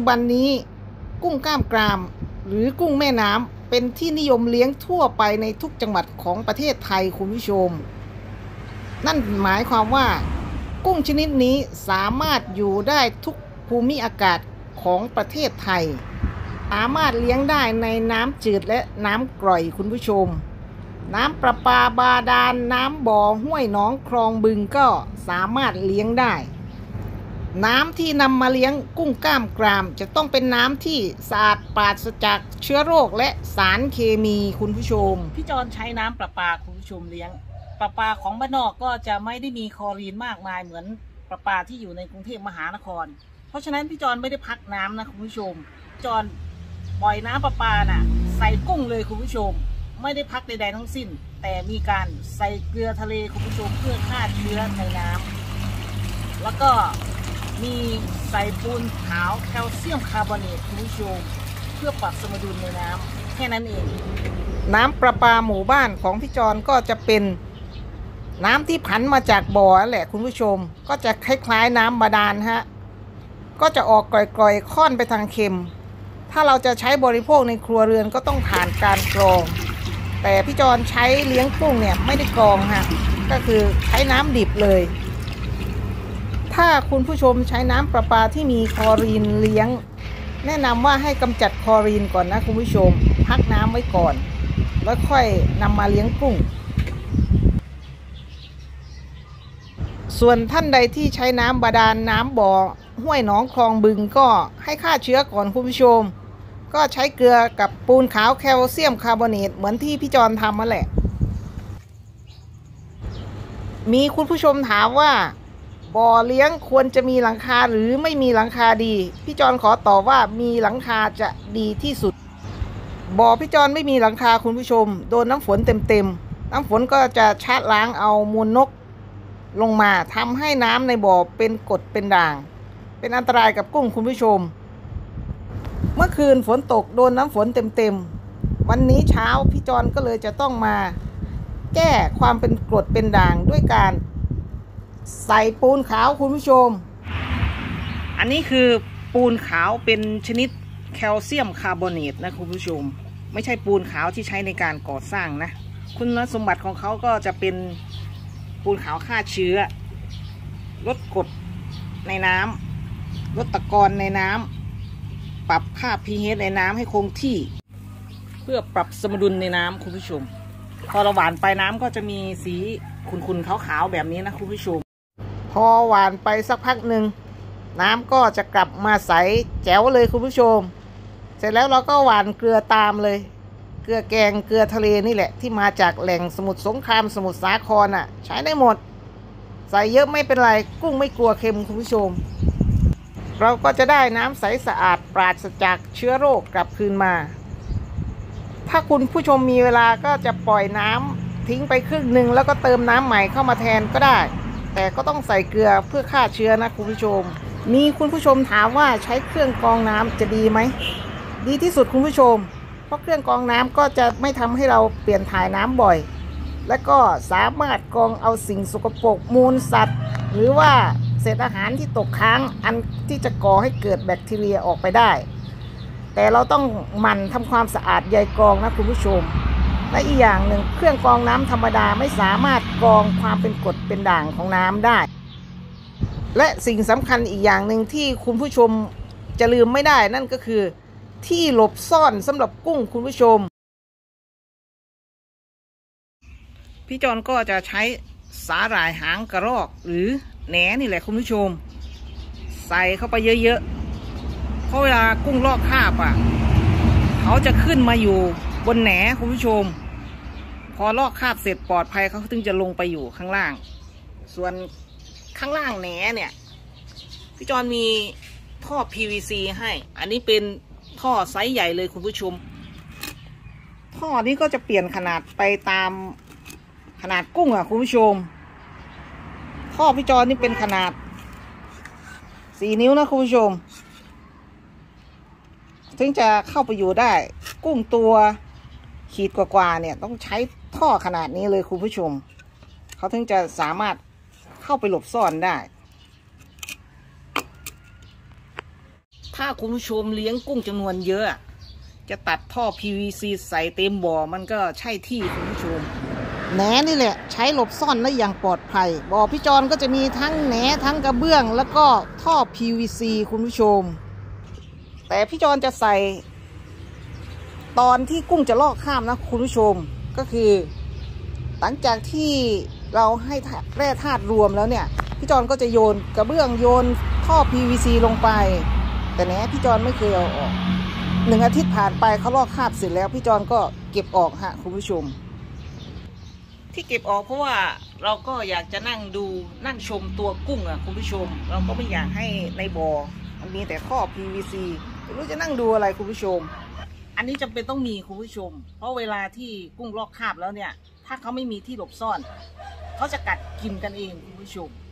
บันนี้กุ้งกล้ามกรามหรือกุ้งแม่น้ำเป็นที่นิยมเลี้ยงทั่วไปในทุกจังหวัดของประเทศไทยคุณผู้ชมนั่นหมายความว่ากุ้งชนิดนี้สามารถอยู่ได้ทุกภูมิอากาศของประเทศไทยสามารถเลี้ยงได้ในน้ำจืดและน้ำกร่อยคุณผู้ชมน้ำประปาบาดาลน้ำบ่อห้วยหนองคลองบึงก็สามารถเลี้ยงได้น้ำที่นำมาเลี้ยงกุ้งกล้ามกรามจะต้องเป็นน้ำที่สะอาดปราศจากเชื้อโรคและสารเคมีคุณผู้ชมพี่จอนใช้น้ำประปาคุณผู้ชมเลี้ยงประปาของบ้านนอกก็จะไม่ได้มีคลอรีนมากมายเหมือนประปาที่อยู่ในกรุงเทพมหานครเพราะฉะนั้นพี่จอนไม่ได้พักน้ำนะคุณผู้ชมจอนปล่อยน้ำประปาน่ะใส่กุ้งเลยคุณผู้ชมไม่ได้พักใดๆทั้งสิ้นแต่มีการใส่เกลือทะเลคุณผู้ชมเพื่อฆ่าเชื้อในน้ำแล้วก็มีใส่ปูนขาวแคลเซียมคาร์บอเนตคุณผู้ชมเพื่อปรับสมดุลในน้ำแค่นั้นเองน้ำประปาหมู่บ้านของพี่จอนก็จะเป็นน้ำที่ผันมาจากบ่อแหละคุณผู้ชมก็จะคล้ายๆน้ำบาดาลฮะก็จะออกกร่อยๆค่อนไปทางเค็มถ้าเราจะใช้บริโภคในครัวเรือนก็ต้องผ่านการกรองแต่พี่จอนใช้เลี้ยงกุ้งเนี่ยไม่ได้กรองฮะก็คือใช้น้ำดิบเลยถ้าคุณผู้ชมใช้น้ำประปาที่มีคลอรีนเลี้ยงแนะนำว่าให้กำจัดคลอรีนก่อนนะคุณผู้ชมพักน้ำไว้ก่อนแล้วค่อยนำมาเลี้ยงกุ้งส่วนท่านใดที่ใช้น้ำบาดาลน้ำบ่อห้วยหนองคลองบึงก็ให้ฆ่าเชื้อก่อนคุณผู้ชมก็ใช้เกลือกับปูนขาวแคลเซียมคาร์บอเนตเหมือนที่พี่จอนทำนั่นแหละมีคุณผู้ชมถามว่าบ่อเลี้ยงควรจะมีหลังคาหรือไม่มีหลังคาดีพี่จอนขอตอบว่ามีหลังคาจะดีที่สุดบ่อพี่จอนไม่มีหลังคาคุณผู้ชมโดนน้ำฝนเต็มน้ำฝนก็จะชะล้างเอามูลนกลงมาทำให้น้ำในบ่อเป็นกรดเป็นด่างเป็นอันตรายกับกุ้งคุณผู้ชมเมื่อคืนฝนตกโดนน้ำฝนเต็มวันนี้เช้าพี่จอนก็เลยจะต้องมาแก้ความเป็นกรดเป็นด่างด้วยการใส่ปูนขาวคุณผู้ชมอันนี้คือปูนขาวเป็นชนิดแคลเซียมคาร์บอเนตนะคุณผู้ชมไม่ใช่ปูนขาวที่ใช้ในการก่อสร้างนะคุณสมบัติของเขาก็จะเป็นปูนขาวฆ่าเชื้อลดกรดในน้ำลดตะกอนในน้ำปรับค่า pH ในน้ำให้คงที่เพื่อปรับสมดุลในน้ำคุณผู้ชมพอเราหว่านไปน้ำก็จะมีสีขุ่นๆขาวๆแบบนี้นะคุณผู้ชมพอหว่านไปสักพักหนึ่งน้ำก็จะกลับมาใสแจ๋วเลยคุณผู้ชมเสร็จแล้วเราก็หว่านเกลือตามเลยเกลือแกงเกลือทะเลนี่แหละที่มาจากแหล่งสมุทรสงครามสมุทรสาครใช้ได้หมดใส่เยอะไม่เป็นไรกุ้งไม่กลัวเค็มคุณผู้ชมเราก็จะได้น้ำใสสะอาดปราศจากเชื้อโรคกลับคืนมาถ้าคุณผู้ชมมีเวลาก็จะปล่อยน้ำทิ้งไปครึ่งหนึ่งแล้วก็เติมน้ำใหม่เข้ามาแทนก็ได้แต่ก็ต้องใส่เกลือเพื่อฆ่าเชื้อนะคุณผู้ชมมีคุณผู้ชมถามว่าใช้เครื่องกรองน้ำจะดีไหมดีที่สุดคุณผู้ชมเพราะเครื่องกรองน้ำก็จะไม่ทำให้เราเปลี่ยนถ่ายน้ำบ่อยและก็สามารถกรองเอาสิ่งสกปรกมูลสัตว์หรือว่าเศษอาหารที่ตกค้างอันที่จะก่อให้เกิดแบคทีเรียออกไปได้แต่เราต้องหมั่นทำความสะอาดใยกรองนะคุณผู้ชมและอีกอย่างหนึ่งเครื่องกรองน้ำธรรมดาไม่สามารถกรองความเป็นกรดเป็นด่างของน้ำได้และสิ่งสำคัญอีกอย่างหนึ่งที่คุณผู้ชมจะลืมไม่ได้นั่นก็คือที่หลบซ่อนสำหรับกุ้งคุณผู้ชมพี่จอนก็จะใช้สาหร่ายหางกระรอกหรือแหนนี่แหละคุณผู้ชมใส่เข้าไปเยอะๆเพราะเวลากุ้งลอกคราบเขาจะขึ้นมาอยู่บนแหนคุณผู้ชมพอลอกคราบเสร็จปลอดภัยเขาถึงจะลงไปอยู่ข้างล่างส่วนข้างล่างแหนเนี่ยพี่จอนมีท่อ PVC ให้อันนี้เป็นท่อไซส์ใหญ่เลยคุณผู้ชมท่อนี้ก็จะเปลี่ยนขนาดไปตามขนาดกุ้งคุณผู้ชมท่อพี่จอนนี่เป็นขนาด4 นิ้วนะคุณผู้ชมถึงจะเข้าไปอยู่ได้กุ้งตัวขีดกว่าๆเนี่ยต้องใช้ท่อขนาดนี้เลยคุณผู้ชมเขาถึงจะสามารถเข้าไปหลบซ่อนได้ถ้าคุณผู้ชมเลี้ยงกุ้งจำนวนเยอะจะตัดท่อ PVC ใส่เต็มบ่อมันก็ใช่ที่คุณผู้ชมแหนนี่แหละใช้หลบซ่อนได้อย่างปลอดภัยบ่อพี่จอนก็จะมีทั้งแหนทั้งกระเบื้องแล้วก็ท่อ PVC คุณผู้ชมแต่พี่จอนจะใส่ตอนที่กุ้งจะลอกข้ามนะคุณผู้ชมก็คือหลังจากที่เราให้แร่ธาตุรวมแล้วเนี่ยพี่จอนก็จะโยนกระเบื้องโยนท่อ PVC ลงไปแต่แหนพี่จอนไม่เคยเอาออก1 อาทิตย์ผ่านไปเขาลอกคราบเสร็จแล้วพี่จอนก็เก็บออกฮะคุณผู้ชมที่เก็บออกเพราะว่าเราก็อยากจะนั่งชมตัวกุ้งอ่ะคุณผู้ชมเราก็ไม่อยากให้ในบ่อมันมีแต่ท่อ PVC ไม่รู้จะนั่งดูอะไรคุณผู้ชมอันนี้จำเป็นต้องมีคุณผู้ชมเพราะเวลาที่กุ้งลอกคราบแล้วเนี่ยถ้าเขาไม่มีที่หลบซ่อนเขาจะกัดกินกันเองคุณผู้ชม